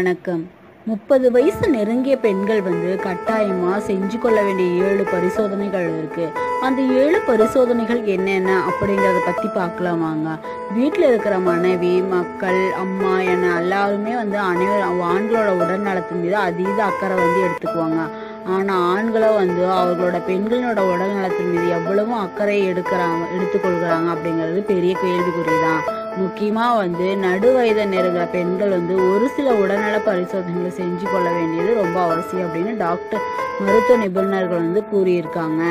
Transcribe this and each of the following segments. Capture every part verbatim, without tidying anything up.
வணக்கம். முப்பது வயசு நெருங்கிய பெண்கள் வந்து கட்டாயமா செஞ்சு கொள்ள வேண்டிய ஏழு பரிசோதனைகள் இருக்கு. அந்த ஏழு பரிசோதனைகள் என்னென்ன அப்படிங்கிறத பத்தி பார்க்கலாம் வாங்க. வீட்டில் இருக்கிற மனைவி, மக்கள், அம்மா என எல்லாருமே வந்து அனைவரும் ஆண்களோட உடல் நலத்தின் மீது அதீத அக்கறை வந்து எடுத்துக்குவாங்க. ஆனால் ஆண்களோ வந்து அவர்களோட பெண்களோட உடல் நலத்தின் மீது எவ்வளவு அக்கறை எடுக்கிறாங்க எடுத்துக்கொள்கிறாங்க அப்படிங்கிறது பெரிய கேள்விக்குறி தான். முக்கியமாக வந்து நடுவயதை நெருங்கிற பெண்கள் வந்து ஒரு சில உடல்நல பரிசோதனைகளை செஞ்சு கொள்ள வேண்டியது ரொம்ப அவசியம் அப்படின்னு டாக்டர் மருத்துவ நிபுணர்கள் வந்து கூறியிருக்காங்க.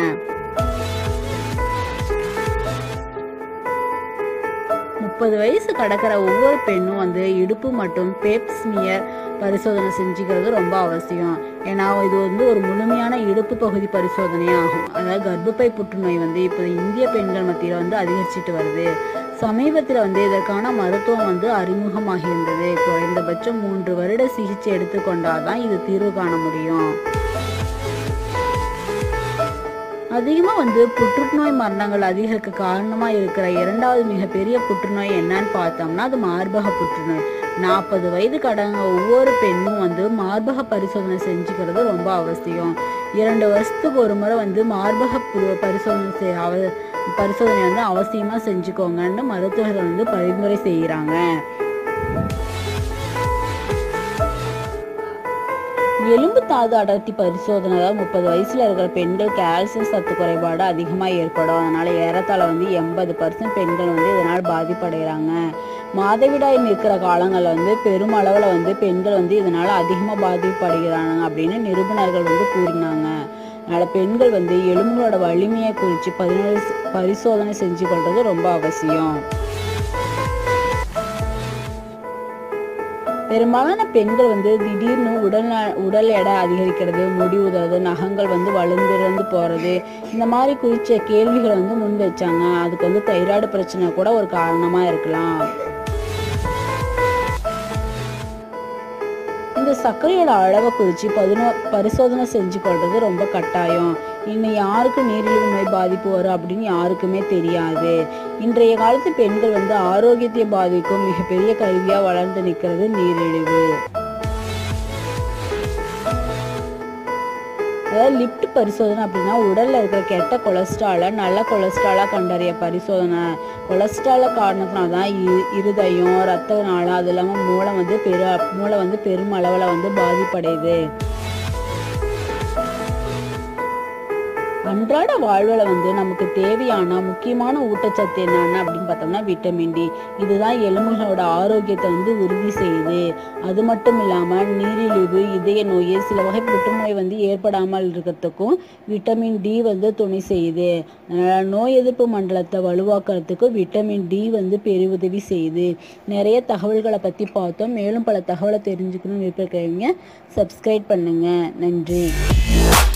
முப்பது வயசு கடக்கிற ஒவ்வொரு பெண்ணும் வந்து இடுப்பு மற்றும் பேப்ஸ்மியர் பரிசோதனை செஞ்சுக்கிறது ரொம்ப அவசியம். ஏன்னா இது வந்து ஒரு முழுமையான இடுப்பு பகுதி பரிசோதனையாகும். அதாவது கர்ப்பப்பை புற்றுநோய் வந்து இப்போ இந்திய பெண்கள் மத்தியில் வந்து அதிகரிச்சுட்டு வருது. சமீபத்தில் வந்து இதற்கான மருத்துவம் வந்து அறிமுகமாகி இருந்தது. குறைந்தபட்சம் மூன்று வருட சிகிச்சை எடுத்துக்கொண்டாதான் இது தீர்வு காண முடியும். அதிகமாக வந்து புற்றுநோய் மரணங்கள் அதிகரிக்க காரணமாக இருக்கிற இரண்டாவது மிகப்பெரிய புற்றுநோய் என்னன்னு பார்த்தோம்னா அது மார்பக புற்றுநோய். நாற்பது வயது கடங்க ஒவ்வொரு பெண்ணும் வந்து மார்பக பரிசோதனை செஞ்சுக்கிறது ரொம்ப அவசியம். இரண்டு வருஷத்துக்கு ஒரு முறை வந்து மார்பக பரிசோதனை செய் அவ பரிசோதனை வந்து அவசியமாக செஞ்சுக்கோங்கன்னு மருத்துவர்கள் வந்து பரிந்துரை செய்கிறாங்க. எலும்பு தாது அடர்த்தி பரிசோதனை தான் முப்பது வயசுல இருக்கிற பெண்கள் கால்சியம் சத்து குறைபாடு அதிகமாக ஏற்படும். அதனால ஏறத்தாழ வந்து எண்பது பர்சன்ட் பெண்கள் வந்து இதனால் பாதிப்படைகிறாங்க. மாதவிடாய் நிற்கிற காலங்களில் வந்து பெரும் அளவில் வந்து பெண்கள் வந்து இதனால அதிகமாக பாதிப்படைகிறாங்க அப்படின்னு நிபுணர்கள் வந்து கூறினாங்க. அதனால பெண்கள் வந்து எலும்புகளோட வலிமையை குறித்து பதினேழு பரிசோதனை செஞ்சு கொள்வது ரொம்ப அவசியம். பெரும்பாலான பெண்கள் வந்து திடீர்னு உடல் உடல் எடை அதிகரிக்கிறது, முடி உதறது, நகங்கள் வந்து வலுந்திறந்து போறது, இந்த மாதிரி குறித்த கேள்விகளை வந்து முன் வச்சாங்க. அதுக்கு வந்து தைராய்டு பிரச்சனை கூட ஒரு காரணமா இருக்கலாம். இந்த சர்க்கரையோட அளவை குறித்து பதினோ பரிசோதனை செஞ்சு கொள்வது ரொம்ப கட்டாயம். இன்னும் யாருக்கு நீரிழிவு நோய் பாதிப்பு வரும் அப்படின்னு யாருக்குமே தெரியாது. இன்றைய காலத்து பெண்கள் வந்து ஆரோக்கியத்தை பாதிக்கும் மிகப்பெரிய கருவியா வளர்ந்து நிற்கிறது நீரிழிவு. அதாவது லிப்ட் பரிசோதனை அப்படின்னா உடல்ல இருக்கிற கெட்ட கொலஸ்ட்ராலை நல்ல கொலஸ்ட்ராலா கண்டறிய பரிசோதனை. கொலஸ்ட்ரால காரணத்தினால தான் இருதயம், ரத்த நாளம், அது இல்லாமல் மூளை வந்து பெரு மூளை வந்து பெரும் அளவில் வந்து பாதிப்படையுது. அன்றாட வாழ்வில் வந்து நமக்கு தேவையான முக்கியமான ஊட்டச்சத்து என்னென்ன அப்படின்னு பார்த்தோம்னா விட்டமின் டி. இதுதான் எலும்புகளோட ஆரோக்கியத்தை வந்து உறுதி செய்யுது. அது மட்டும் இல்லாமல் நீரிழிவு, இதய நோய், சில வகை புற்றுநோய் வந்து ஏற்படாமல் இருக்கிறதுக்கும் விட்டமின் டி வந்து துணை செய்யுது. அதனால் நோய் எதிர்ப்பு மண்டலத்தை வலுவாக்குறதுக்கு விட்டமின் டி வந்து பெருவுதவி செய்யுது. நிறைய தகவல்களை பற்றி பார்த்தோம். மேலும் பல தகவலை தெரிஞ்சுக்கணும்னு விருப்பப்படுறவங்க சப்ஸ்கிரைப் பண்ணுங்க. நன்றி.